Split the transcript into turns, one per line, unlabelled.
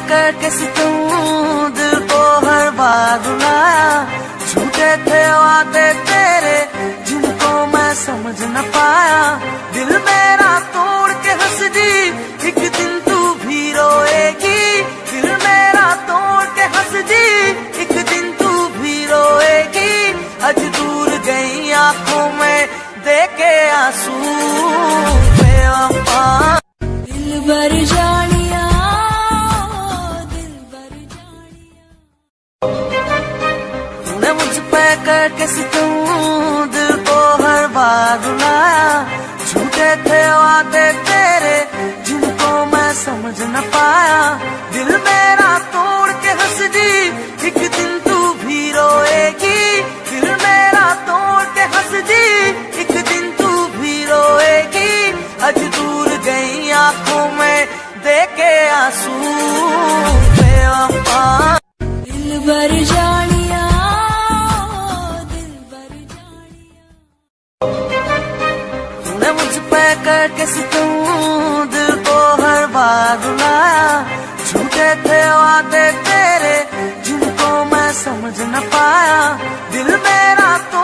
करके सितूं दिल को हर बार रुलाया। झूठे थे वादे तेरे जिनको मैं समझ न पाया। दिल मेरा तोड़ के हंस दी, एक दिन तू भी रोएगी। दिल मेरा तोड़ के हंस दी, एक दिन तू भी रोएगी। आज दूर गई आंखों में देके आंसू बेवफा। दिल भर जानिया, दिल भर जानिया। तूने मुझ पे करके सितूं दिल को हर बार रुलाया। झूठे थे वादे तेरे जिनको मैं समझ न पाया। दिल मेरा तोड़ के हंस दी, एक दिन तू भी रोएगी। दिल मेरा तोड़ के हंस दी, एक दिन तू भी रोएगी। आज दूर गई आंखों में देके आंसू बेवफा। दिल भर जानिया, दिल भर जानिया। तूने मुझ पे करके सितूं दिल को हर बार रुलाया। झूठे थे वादे तेरे जिनको मैं समझ न पाया। दिल मेरा